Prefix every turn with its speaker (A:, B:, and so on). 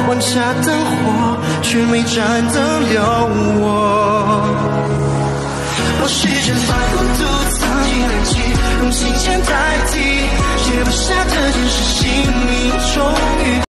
A: 万家灯火，却没盏灯留我。我试着把孤独藏进冷气，用金钱代替，写不下这件事情。